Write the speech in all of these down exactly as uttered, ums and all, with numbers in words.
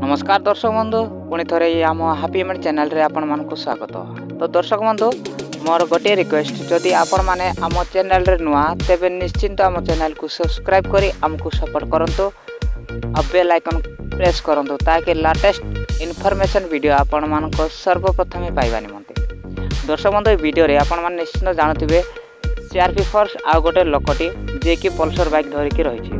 नमस्कार दर्शक बंधु पुणी थे आम हापी एमेंट चैनल रे आपण मानक स्वागत। तो दर्शक बंधु मोर गोटे रिक्वेस्ट जदि आपण माने आम चैनल रे नुआ तेबे निश्चिंत आम चैनल को सब्सक्राइब करी आमको सपोर्ट करंतु और बेल आइकन प्रेस करंतु ताकि लेटेस्ट इन्फॉर्मेशन वीडियो आपण मानक सर्वप्रथम पाइबा निमंते। दर्शक बंधु वीडियो रे आपण माने निश्चिंत जानथिबे सीआरपी फोर्स आ गोटे लोकटी जे कि पल्सर बाइक धरिकी रही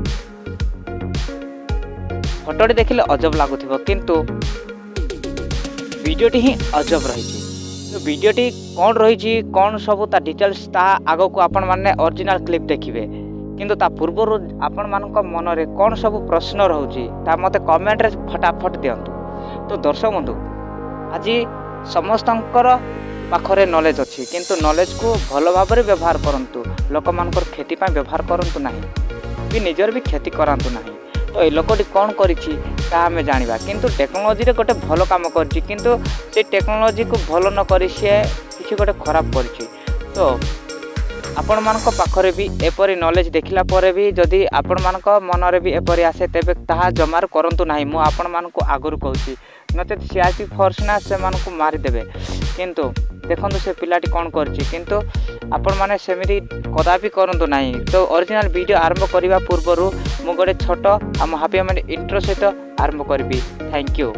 फोटोटी देखिले अजब लगुव किंतु वीडियोटी ही अजब रही। तो वीडियोटी कौन रही कौन सब ता डिटेल्स ता आग को आपण माने ओरिजिनल क्लिप देखिए किंतु ता पूर्व आपण मानक मन रे कौन सब प्रश्न रोचे ता मते कमेंट रे फटाफट दियंतु। तो दर्शक बंधु आज समस्तंकर पाखरे नॉलेज अच्छी किंतु नॉलेज को भल भाव में व्यवहार करंतु लोक मानकर खेती पाई व्यवहार करंतु नहीं कि निजर भी खेती करंतु नहीं। तो ये लोकटी कौन करिछि ता हमें जानिबा किंतु टेक्नोलॉजी रे गोटे भल काम करछि किंतु से टेक्नोलॉजी को भल न करि से किछि गोटे खराब करछि। तो आपण मानक पाखरे भी एपरी नॉलेज देखिला परे भी जदि आपण मानक मन रे भी एपरी आसे तेबे ताहा जमार करंतु नाही। मु आपण मानक आगुरु कहूछि नचेत सीआरपी फोर्स ना से मानक मारी देबे किंतु देखंतु से पिलाटी कौन करछि किंतु आपण माने सेमिति कदापि करंतु नाही। तो ओरिजिनल वीडियो आरंभ करबा पूर्वरु मु गोटे छोट आम हापी एमेंट इंट्रो सहित आरंभ करबी। Thank you.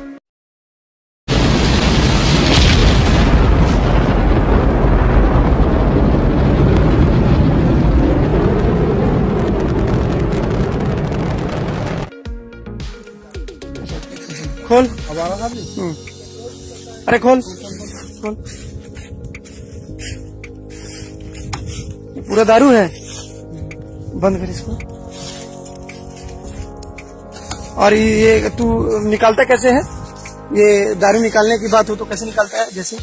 खोल अरे खोल खोल पूरा दारू है, बंद कर इसको। और ये तू निकालता कैसे है? ये दारू निकालने की बात हो तो कैसे निकालता है? जैसे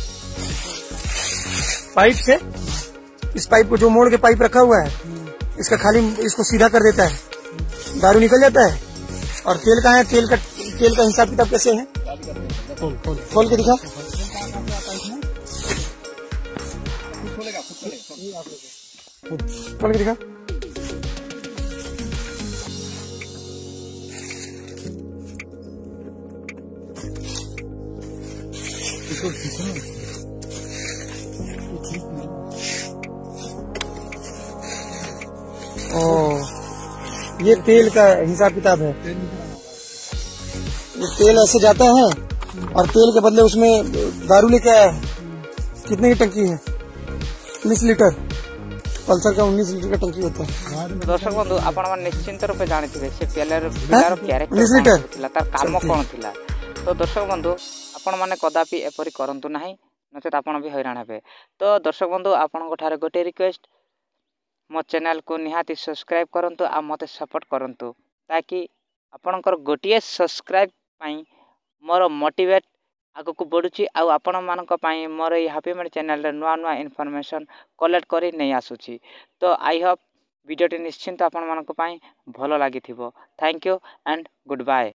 पाइप से, इस पाइप को जो मोड़ के पाइप रखा हुआ है इसका खाली इसको सीधा कर देता है, दारू निकल जाता है। और तेल कहाँ है? तेल का तेल का हिसाब किताब कैसे है? खोल खोल खोल के दिखा। खोल के दिखा। ओ, ये तेल का हिसाब किताब है। ये तेल ऐसे जाता है और तेल के बदले उसमें दारू लेके आया है। कितने की टंकी है? उन्नीस लीटर। पल्सर का उन्नीस लीटर का टंकी होता है। दर्शक बंधु आपण मन निश्चिंत रूप जानिथिबे से पिलर पिलर कैरेक्टर उन्नीस लीटर थिला तार काम कोन थिला। तो दर्शक बंधु आपण माने कदापि एपरि करंतु नाही नचेत आपण भी हैरान हेबे। तो दर्शक बंधु आपण को ठारे गोटे रिक्वेस्ट मो चैनल को निहाती सब्सक्राइब करंतु आ मते सपोर्ट करंतु ताकि आपणकर गोटिए सब्सक्राइब पाई मोर मोटिवेट आगु को बढ़ुची आउ आपण मानक पाई मोर ये हापी एमेंट चैनल रे नुआ नुआ इन्फॉर्मेशन कलेक्ट करी नहीं आसुची। तो आई होप वीडियोटी निश्चिंत आपण मानक पाई भलो लागिथिबो। Thank you and good bye.